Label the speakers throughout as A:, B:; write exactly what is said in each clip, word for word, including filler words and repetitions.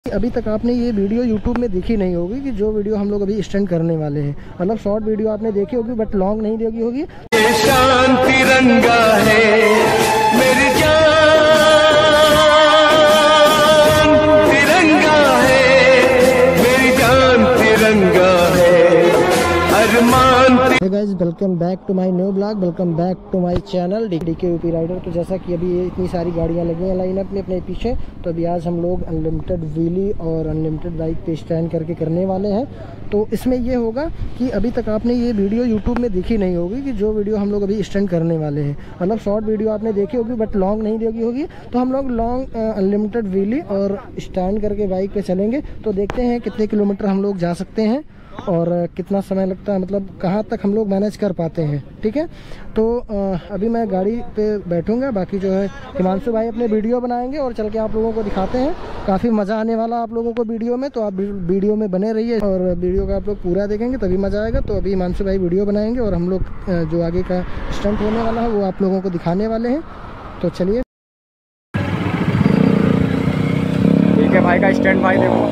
A: अभी तक आपने ये वीडियो YouTube में देखी नहीं होगी कि जो वीडियो हम लोग अभी स्टंट करने वाले हैं। मतलब शॉर्ट वीडियो आपने देखी होगी बट लॉन्ग नहीं देखी होगी।
B: शान तिरंगा है मेरी जान, तिरंगा है मेरी जान, तिरंगा है अरमान।
A: Hey guys, welcome back to my new blog, welcome back to my channel DK UP rider. तो जैसा कि अभी ये इतनी सारी गाड़ियां लगी हैं लाइन अपने अपने पीछे, तो अभी आज हम लोग अनलिमिटेड व्हीली और अनलिमिटेड बाइक पे स्टैंड करके करने वाले हैं। तो इसमें ये होगा कि अभी तक आपने ये वीडियो यूट्यूब में देखी नहीं होगी कि जो वीडियो हम लोग अभी स्टैंड करने वाले हैं। मतलब शॉर्ट वीडियो आपने देखी होगी बट लॉन्ग नहीं देखी होगी। तो हम लोग लॉन्ग अनलिमिटेड व्हीली और स्टैंड करके बाइक पे चलेंगे। तो देखते हैं कितने किलोमीटर हम लोग जा सकते हैं और कितना समय लगता है, मतलब कहाँ तक हम लोग मैनेज कर पाते हैं। ठीक है, तो अभी मैं गाड़ी पे बैठूंगा, बाकी जो है हिमांशु भाई अपने वीडियो बनाएंगे और चल के आप लोगों को दिखाते हैं। काफ़ी मज़ा आने वाला आप लोगों को वीडियो में, तो आप वीडियो में बने रहिए और वीडियो का आप लोग पूरा देखेंगे तभी मज़ा आएगा। तो अभी हिमांशु भाई वीडियो बनाएंगे और हम लोग जो आगे का स्टंट होने वाला है वो आप लोगों को दिखाने वाले हैं। तो चलिए,
C: ठीक है भाई का स्टंट भाई देखो,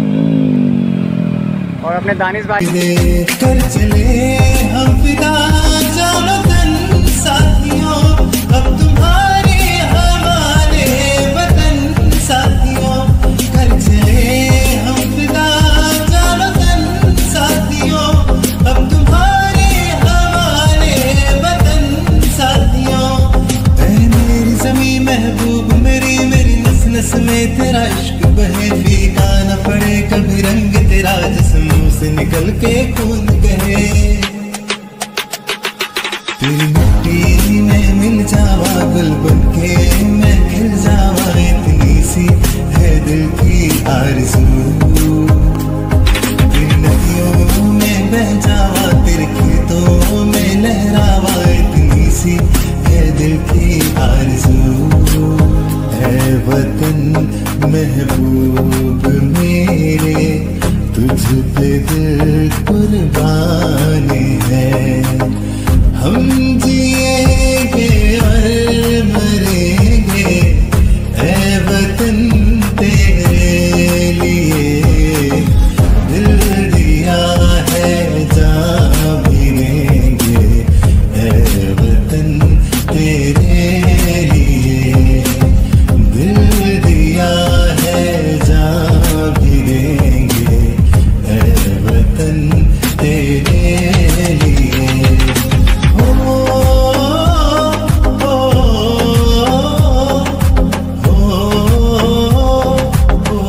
C: और अपने दानिश भाई
D: कर चले हम फिदा जानो तन साथियों, अब तुम्हारे हमारे वतन साथियों। कर चले हम फिदा जानो तन साथियों, अब तुम्हारे हमारे वतन साथियों। ऐ मेरी ज़मीं महबूब मेरी, मेरी नस नस में तेरा इश्क बहे, फीका न पड़े कभी रंग तेरा जिस्म से निकल के खून कहे। तेरी मिट्टी में मिल जावा गुल बन के मैं खिल जावा, इतनी सी है दिल की आरज़ू। तेरी नदियों में बह जावा, तेरे खेतों में लहरावा, इतनी सी है दिल की आरज़ू। है वतन महबूब मेरे, तुझ पे दिल कुर्बान है। हम जिएंगे और मरेंगे ऐ वतन तेरे लिए। दिल दिया है जान भी देंगे ऐ वतन तेरे लिए। दिल दिया है जान भी देंगे ऐ वतन तेरे लिए। हो हो हो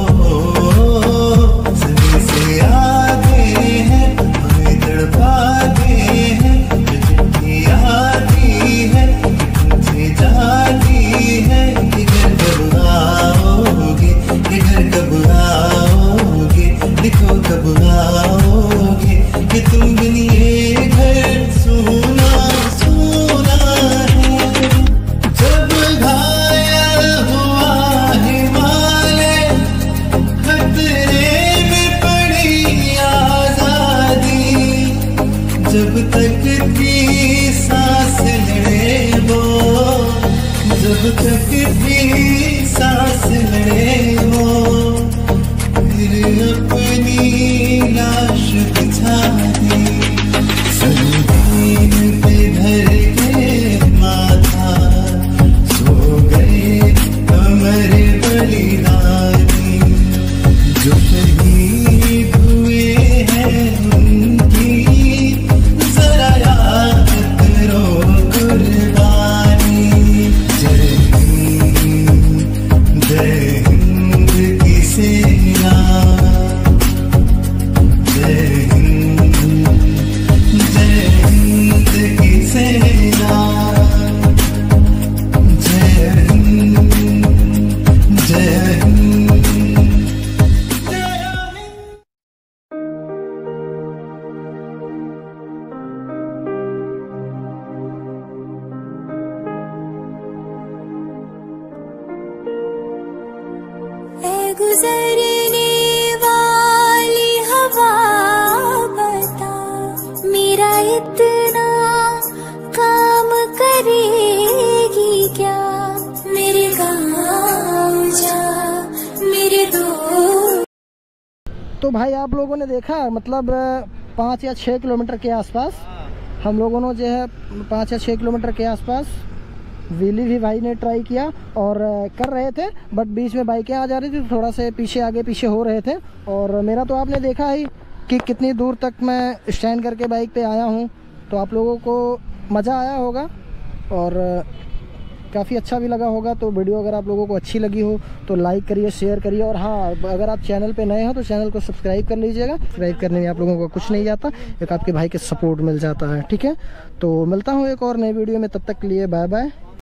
D: सभी से आते हैं हमें तड़पाते हैं, चिट्ठी आती है तुझे जाती है। इधर कब आओगे, इधर कब आओगे, देखो कब आओगे कि तुम बिन ये घर सोना सोना है। जब घायल हुआ हिमालय, खतरे में पड़ी आजादी, जब तक थी सांस लड़े वो, जब तक थी सांस लड़े वो। फिर अपनी लाश बिछा दी, संगीन पे धर के माथा, सो गए अमर बलिदानी। जो शहीद हुए हैं उनकी जरा याद करो कुर्बानी। जय हिंद
A: तो भाई आप लोगों ने देखा मतलब पाँच या छः किलोमीटर के आसपास हम लोगों ने जो है पाँच या छः किलोमीटर के आसपास व्हीली भी भाई ने ट्राई किया और कर रहे थे, बट बीच में बाइकें आ जा रही थी तो थोड़ा से पीछे आगे पीछे हो रहे थे। और मेरा तो आपने देखा ही कि कितनी दूर तक मैं स्टैंड करके बाइक पे आया हूँ, तो आप लोगों को मज़ा आया होगा और काफ़ी अच्छा भी लगा होगा। तो वीडियो अगर आप लोगों को अच्छी लगी हो तो लाइक करिए, शेयर करिए, और हाँ अगर आप चैनल पे नए हो तो चैनल को सब्सक्राइब कर लीजिएगा। सब्सक्राइब करने में आप लोगों को कुछ नहीं जाता, एक आपके भाई के सपोर्ट मिल जाता है। ठीक है, तो मिलता हूँ एक और नए वीडियो में, तब तक के लिए बाय बाय।